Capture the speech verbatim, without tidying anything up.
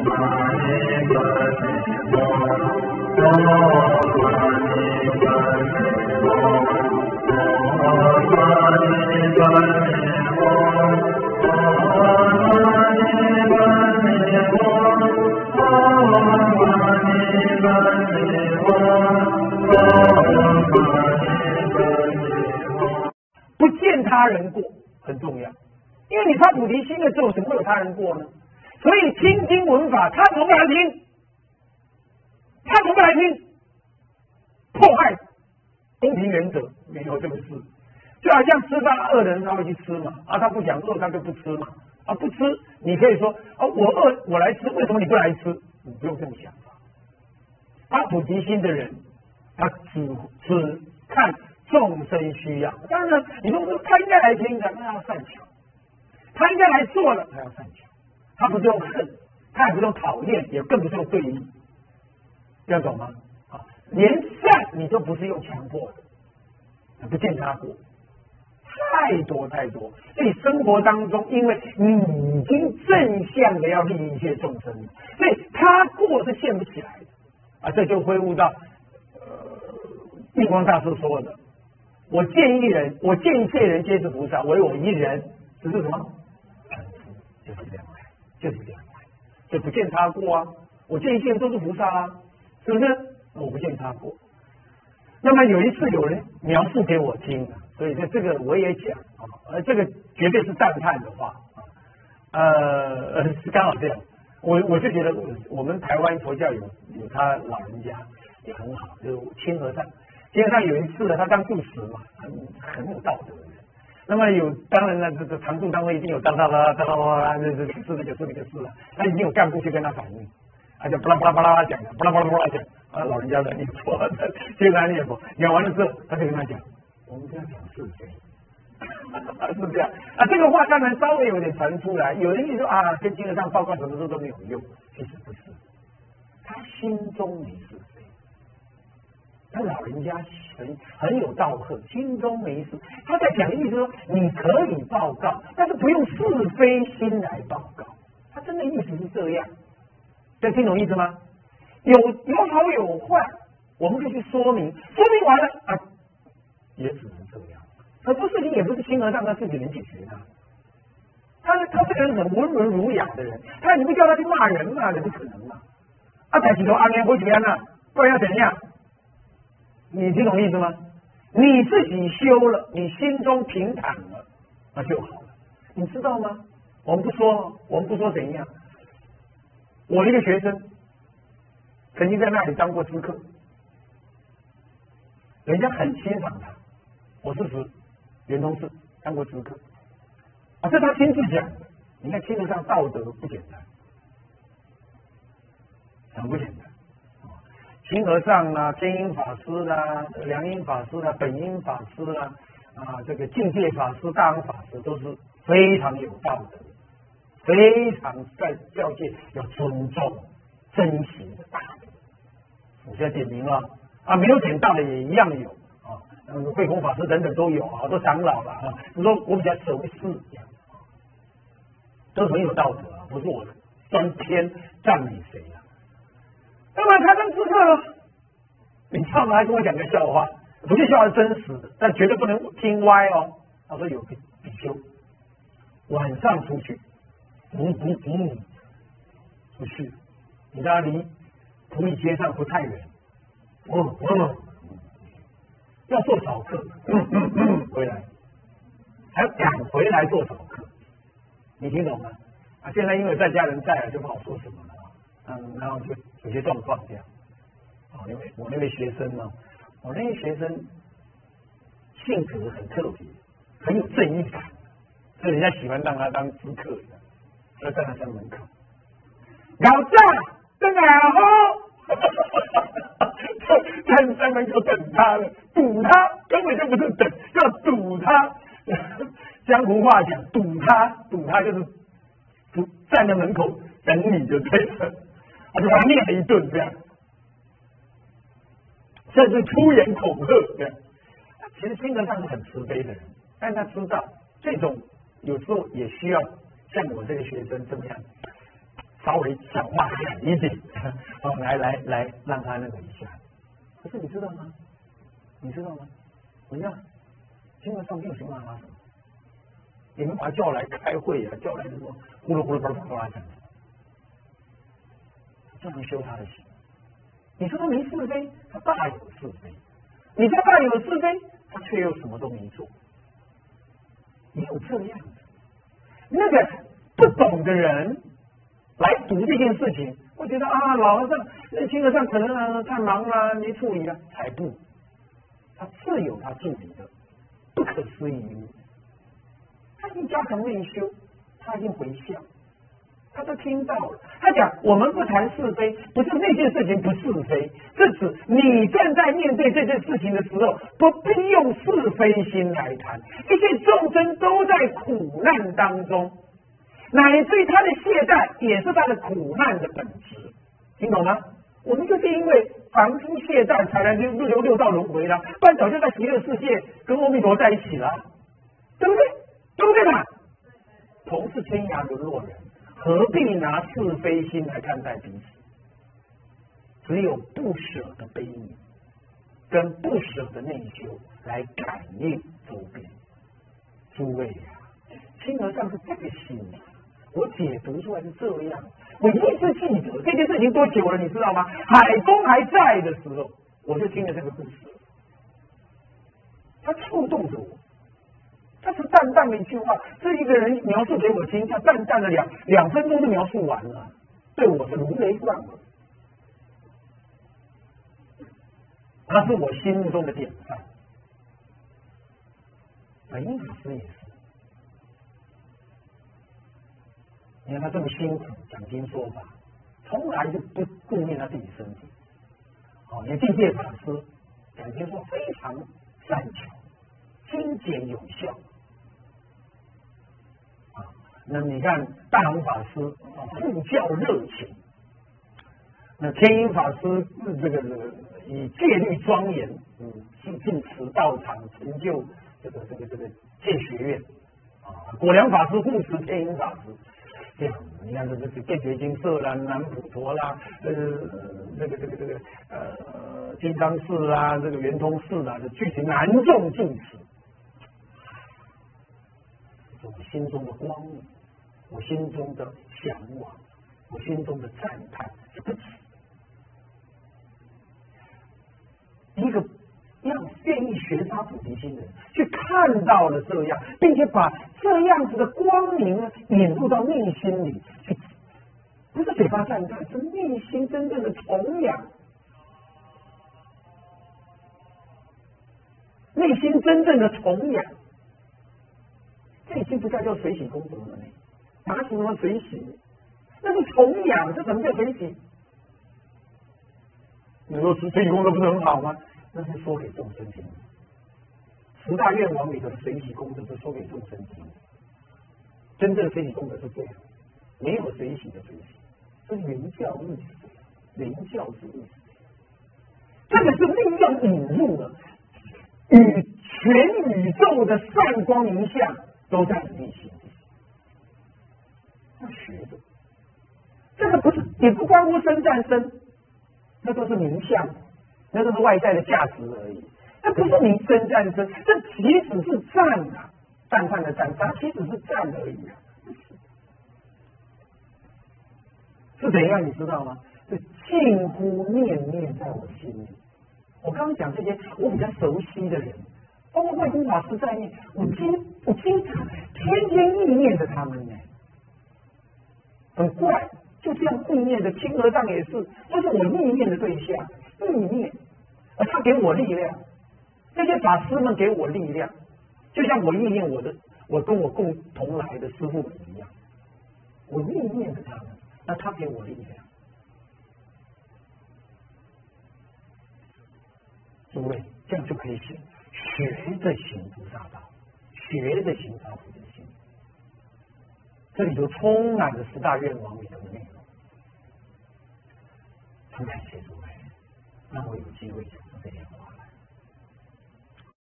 不见他人过很重要，因为你发菩提心的时候，怎么会有他人过呢？所以听经闻法，他从不来听，他从不来听，迫害公平原则没有这个事。就好像吃饭饿的人他会去吃嘛，啊，他不想饿他就不吃嘛，啊，不吃你可以说啊，我饿我来吃，为什么你不来吃？你不用这么想法。发菩提心的人，他只只看众生需要。当然，你说他应该来听的，那要善巧；他应该来做了，他要善巧。他不是用恨，他也不是用讨厌，也更不是用对立，这样懂吗？啊，连善你都不是用强迫的，不见他过。太多太多，所以生活当中，因为你已经正向的要利益一切众生，所以他过是现不起来的啊，这就恢复到呃印光大师说的：“我见一人，我见一切人皆是菩萨，唯我一人只是什么？就是这样来，就是这样来，就不见他过啊！我见一切人都是菩萨啊，是不是？我不见他过。那么有一次有人描述给我听。”所以在这个我也讲啊，呃，这个绝对是赞叹的话啊，呃，是刚好这样。我我就觉得我我们台湾佛教有有他老人家也很好，就清和尚。清和尚有一次呢，他刚住持嘛，很很有道德的人。那么有当然了，这个常住单位一定有当当当当当，这这这个是那个是那个是了，他一定有干部去跟他反映，他就巴拉巴拉巴拉讲，巴拉巴拉巴拉讲，啊，老人家的念佛，清和尚念佛，讲完了之后，他就跟他讲。我们这样讲是非，是这样啊。这个话当然稍微有点传出来，有人就说啊，跟经和尚报告什么事都没有用。其实不是，他心中没是非，他老人家很很有道行，心中没事。他在讲的意思说，你可以报告，但是不用是非心来报告。他真的意思是这样，这听懂意思吗？有有好有坏，我们可以去说明，说明完了啊。也只能这样，很多事情也不是清和尚他自己能解决的。他他这个人很温文儒雅的人，他你不叫他去骂人嘛，那不可能嘛。啊，抬起头阿弥陀佛啊，不然要怎样？你听懂意思吗？你自己修了，你心中平坦了，那就好了。你知道吗？我们不说，我们不说怎样。我一个学生曾经在那里当过知客，人家很欣赏他。我是指圆通寺当过知客，啊，这他亲自讲的。你看，清和尚道德不简单，很不简单。清和尚啦、天音法师啦、良音法师啦、本音法师啦，啊，这个境界法师、大昂法师都是非常有道德，非常在教界要尊重、珍惜的大德。我现在点名了啊，没有点到的也一样有。嗯，慧空法师等等都有啊，都长老了啊。你说我比较熟识，这样都很有道德啊，不是我专偏赞美谁啊。那么他当知客了，你唱了还跟我讲个笑话，不是笑话是真实的，但绝对不能听歪哦。他说有个比丘晚上出去，五五五米出去，你知道离普里街上不太远，哦哦。要做早课，嗯嗯嗯，回来，还赶回来做早课，你听懂吗？啊，现在因为在家人在了，就不好说什么了，嗯，然后就有些状况这样，哦，因为我那位学生呢，我那位学生性格很特别，很有正义感，所以人家喜欢让他当知客的，所以站在他门口，老丈在哪哦？在在门口等他了，堵他根本就不是等，要堵他。江湖话讲，堵他，堵他就是堵站在门口等你就对了。他就把他念了一顿这样，甚至出言恐吓这样。其实清和尚是很慈悲的人，但他知道这种有时候也需要像我这个学生这么样稍微讲话狠一点，哦，来来来，让他那个一下。可是你知道吗？你知道吗？你看，经文上没有什么骂他什么，你们把他叫来开会啊，叫来什么呼噜呼噜巴拉巴拉讲，这样修他的心。你说他没是非，他大有是非；你说大有是非，他却又什么都没做。也有这样的，那个不懂的人来读这件事情，会觉得啊，老和尚、那清和尚可能啊太忙了，没处理啊，才不，他自有他处理的不可思议因。他已经加强内修，他已经回向，他都听到了。他讲我们不谈是非，不是那件事情不是非，是指你正在面对这件事情的时候，不必用是非心来谈。一切众生都在苦难当中，乃至于他的懈怠也是他的苦难的本质，听懂吗？我们就是因为凡夫懈怠，才来六六六道轮回了，不然早就在极乐世界跟阿弥陀在一起了，对不对？对不对嘛？同是天涯沦落人，何必拿是非心来看待彼此？只有不舍的悲悯，跟不舍的内修来感应周边。诸位呀、啊，清和尚是这个心啊，我解读出来是这样。我一直记得这件事情多久了，你知道吗？海公还在的时候，我就听了这个故事，他触动着我。他是淡淡的一句话，这一个人描述给我听，他淡淡的两两分钟就描述完了，对我是如雷贯耳。他是我心目中的典范。本因法师也是，你看他这么辛苦讲经说法，从来就不顾念他自己身体。哦，你地界法师讲经说非常善巧，精简有效。那你看大航法师护教热情，那天音法师这个这个以戒律庄严，嗯，进进持道场，成就这个这个这个戒学院啊。果良法师护持天音法师，这样你看这这个戒觉精舍啦、南普陀啦，呃，这个这个这个呃金刚寺啦，这个圆通寺啦，这具体南众住持。我心中的光明，我心中的向往，我心中的赞叹是不止。一个要愿意学发菩提心的人，去看到了这样，并且把这样子的光明呢引入到内心里去，不是嘴巴赞叹，是内心真正的崇仰，内心真正的崇仰。这已经不叫叫随喜功德了呢，哪是什么随喜？那是崇仰，这什么叫随喜？你说随喜功德不是很好吗？那是说给众生听的。十大愿望里头的随喜功德是说给众生听的。真正的随喜功德是这样，没有随喜的随喜，这是原教义，原教之意。这个是利用引入了与全宇宙的善光明相。都在你内心里，要学的。这个不是，也不关乎生战生，那都是名相，那都是外在的价值而已。那不是名生战生，这其实是赞啊，赞叹的赞，它其实是赞而已啊。是怎样，你知道吗？是近乎念念在我心里。我刚刚讲这些，我比较熟悉的人。包括外公法师在内，我经我经常天天意念着他们呢，很怪，就这样意念的。清和尚也是，这是我意念的对象，意念，而他给我力量，这些法师们给我力量，就像我意念我的，我跟我共同来的师父们一样，我意念着他们，那他给我力量。诸位，这样就可以行。学着行菩萨道，学着行发菩提心，这里头充满了十大愿望里头的内容。很感谢诸位，让我有机会讲出这些话。